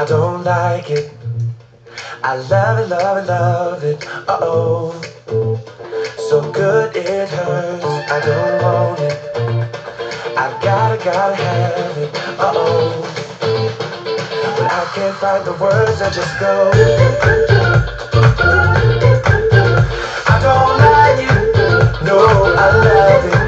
don't like it. I love it, love it, love it. Uh-oh. So good it hurts. I don't want it. I gotta have it. Uh-oh. But I can't find the words, I just go. I don't like it. No, I love it.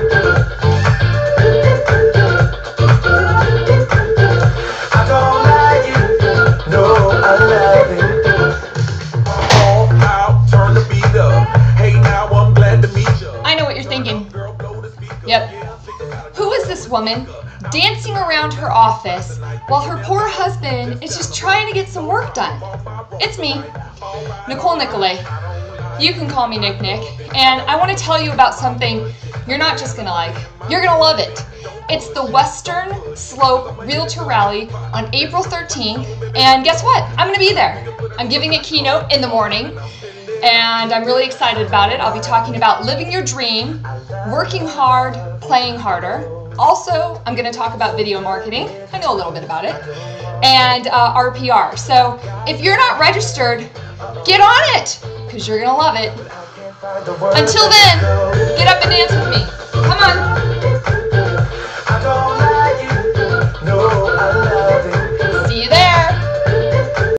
I don't like it. No, I love it. All out, turn the beat up. Hey, now I'm glad to meet you. I know what you're thinking. Yep. Who is this woman dancing around her office while her poor husband is just trying to get some work done? It's me, Nicole Nicolay. You can call me Nick Nick. And I want to tell you about something you're not just going to like. You're going to love it. It's the Western Slope Realtor Rally on April 13th. And guess what? I'm going to be there. I'm giving a keynote in the morning. And I'm really excited about it. I'll be talking about living your dream, working hard, playing harder. Also, I'm going to talk about video marketing. I know a little bit about it. And RPR. So if you're not registered, get on it, because you're going to love it. Until then, get up and dance with me. Come on.